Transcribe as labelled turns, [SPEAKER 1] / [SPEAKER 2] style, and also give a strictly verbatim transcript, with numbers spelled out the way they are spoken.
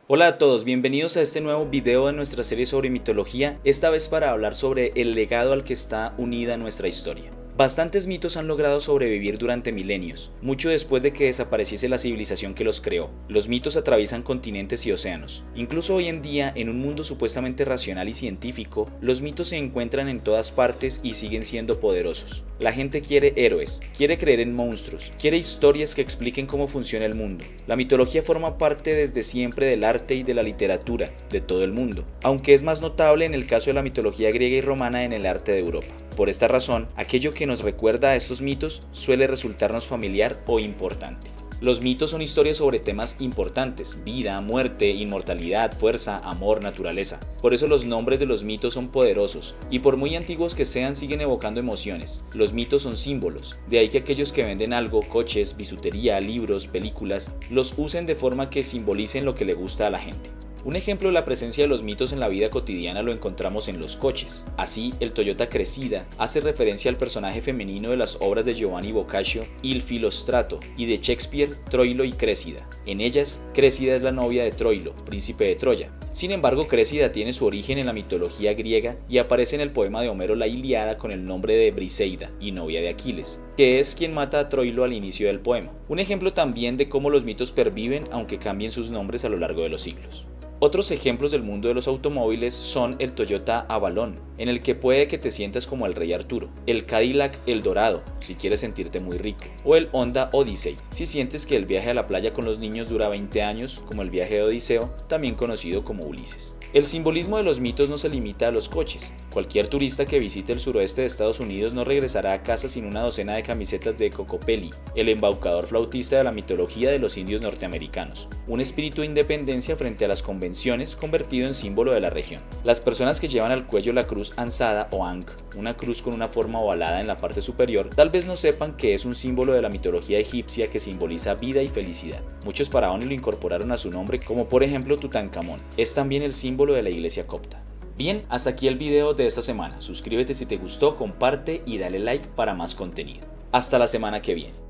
[SPEAKER 1] Hola a todos, bienvenidos a este nuevo video de nuestra serie sobre mitología, esta vez para hablar sobre el legado al que está unida nuestra historia. Bastantes mitos han logrado sobrevivir durante milenios, mucho después de que desapareciese la civilización que los creó. Los mitos atraviesan continentes y océanos. Incluso hoy en día, en un mundo supuestamente racional y científico, los mitos se encuentran en todas partes y siguen siendo poderosos. La gente quiere héroes, quiere creer en monstruos, quiere historias que expliquen cómo funciona el mundo. La mitología forma parte desde siempre del arte y de la literatura de todo el mundo, aunque es más notable en el caso de la mitología griega y romana en el arte de Europa. Por esta razón, aquello que nos recuerda a estos mitos suele resultarnos familiar o importante. Los mitos son historias sobre temas importantes: vida, muerte, inmortalidad, fuerza, amor, naturaleza. Por eso los nombres de los mitos son poderosos, y por muy antiguos que sean siguen evocando emociones. Los mitos son símbolos, de ahí que aquellos que venden algo, coches, bisutería, libros, películas, los usen de forma que simbolicen lo que le gusta a la gente. Un ejemplo de la presencia de los mitos en la vida cotidiana lo encontramos en los coches. Así, el Toyota Cressida hace referencia al personaje femenino de las obras de Giovanni Boccaccio, Il Filostrato, y de Shakespeare, Troilo y Cressida. En ellas, Cressida es la novia de Troilo, príncipe de Troya. Sin embargo, Cressida tiene su origen en la mitología griega y aparece en el poema de Homero La Ilíada con el nombre de Briseida, y novia de Aquiles, que es quien mata a Troilo al inicio del poema. Un ejemplo también de cómo los mitos perviven aunque cambien sus nombres a lo largo de los siglos. Otros ejemplos del mundo de los automóviles son el Toyota Avalon, en el que puede que te sientas como el rey Arturo, el Cadillac El Dorado, si quieres sentirte muy rico, o el Honda Odyssey, si sientes que el viaje a la playa con los niños dura veinte años, como el viaje de Odiseo, también conocido como Ulises. El simbolismo de los mitos no se limita a los coches. Cualquier turista que visite el suroeste de Estados Unidos no regresará a casa sin una docena de camisetas de Cocopelli, el embaucador flautista de la mitología de los indios norteamericanos, un espíritu de independencia frente a las convenciones convertido en símbolo de la región. Las personas que llevan al cuello la cruz ansada o ankh, una cruz con una forma ovalada en la parte superior, tal vez no sepan que es un símbolo de la mitología egipcia que simboliza vida y felicidad. Muchos faraones lo incorporaron a su nombre, como por ejemplo Tutankamón. Es también el símbolo de la iglesia copta. Bien, hasta aquí el video de esta semana. Suscríbete si te gustó, comparte y dale like para más contenido. Hasta la semana que viene.